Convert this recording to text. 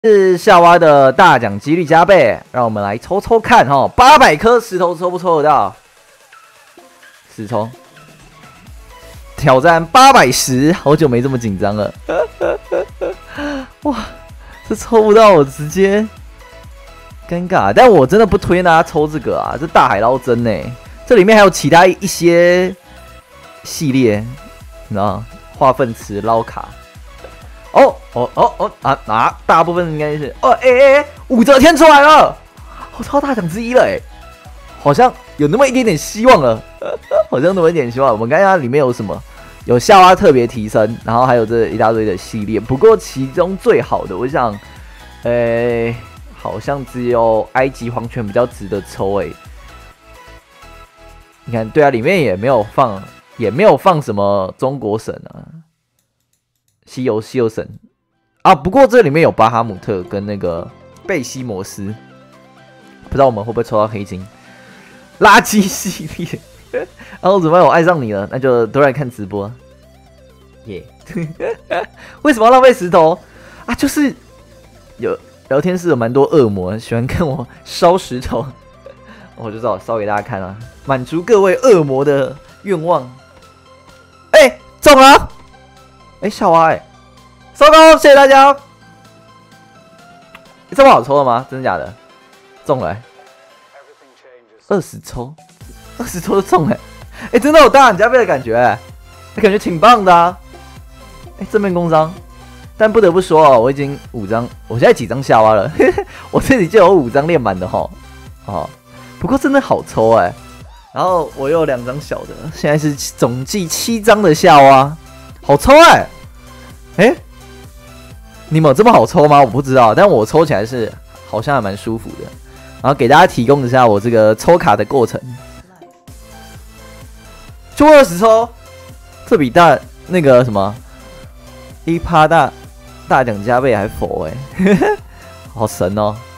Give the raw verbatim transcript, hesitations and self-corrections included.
是夏娃的大奖几率加倍，让我们来抽抽看哈，八百颗石头抽不抽得到？十抽，挑战八百十，好久没这么紧张了。哇，这抽不到我直接尴尬，但我真的不推荐大家抽这个啊，这大海捞针呢，这里面还有其他一些系列，你知道吗？化粪池捞卡。哦哦哦哦啊啊！大部分应该是哦哎哎哎，武则天出来了，我超大奖之一了哎，好像有那么一点点希望了，好像那么一点希望。我们看一下里面有什么，有夏娃特别提升，然后还有这一大堆的系列。不过其中最好的，我想，呃，好像只有埃及皇权比较值得抽哎。你看，对啊，里面也没有放，也没有放什么中国神啊。西游西游神啊，不过这里面有巴哈姆特跟那个贝西摩斯，不知道我们会不会抽到黑金垃圾系列。然后怎么办？我爱上你了，那就都来看直播。耶、yeah. 为什么要浪费石头啊？就是有聊天室有蛮多恶魔喜欢跟我烧石头，我就知道烧给大家看啊，满足各位恶魔的愿望。哎、欸，中了！哎、欸，夏娃哎、欸，收工，谢谢大家。欸、这么好抽的吗？真的假的？中了、欸，二十抽，二十抽就中了、欸，哎、欸，真的有大奖加倍的感觉、欸，欸、感觉挺棒的啊。哎、欸，正面工商，但不得不说哦，我已经五张，我现在几张夏娃了，我这里就有五张练满的哈。哦，不过真的好抽哎、欸。然后我又有两张小的，现在是总计七张的夏娃。好抽哎、欸！哎、欸，你们有这么好抽吗？我不知道，但我抽起来是好像还蛮舒服的。然后给大家提供一下我这个抽卡的过程。就二十抽，这比大那个什么一趴大大奖加倍还佛哎、欸，好神哦！